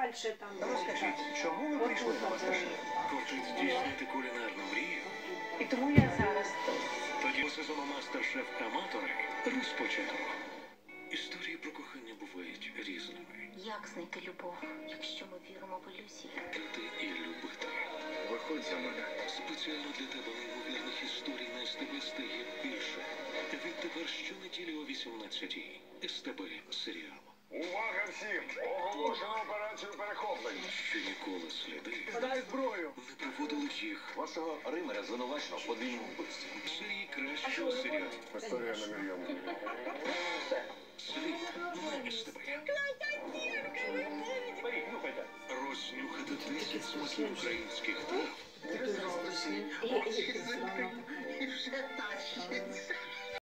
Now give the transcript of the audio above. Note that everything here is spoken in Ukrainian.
далі там. Розкажіть, чому ви прийшли на Мастер-шеф? Хочуть здійснити кулінарну мрію? І тому я зараз тут. Тоді сезону Мастер-шеф Аматори розпочато. Історії про кохання бувають різними. Як знайти любов, якщо ми віримо в ілюзії? Жити і любити. Виходь за мене. Спеціально для тебе неймовірних історій на СТБ стає більше. Відтепер щонеділі о 18-й. СТБ серіал. Увага всім! Оголошено операцію перехоплення. Що ніколи сліди Дай зброю! не приводили їх. Вашого Римера звинувачено в подвійному вбивстві. Серії кращого серіалу. Історія на мільйон. Слід на СТБ. Рознюхати 10 смаків українських трав. І вже тащиться.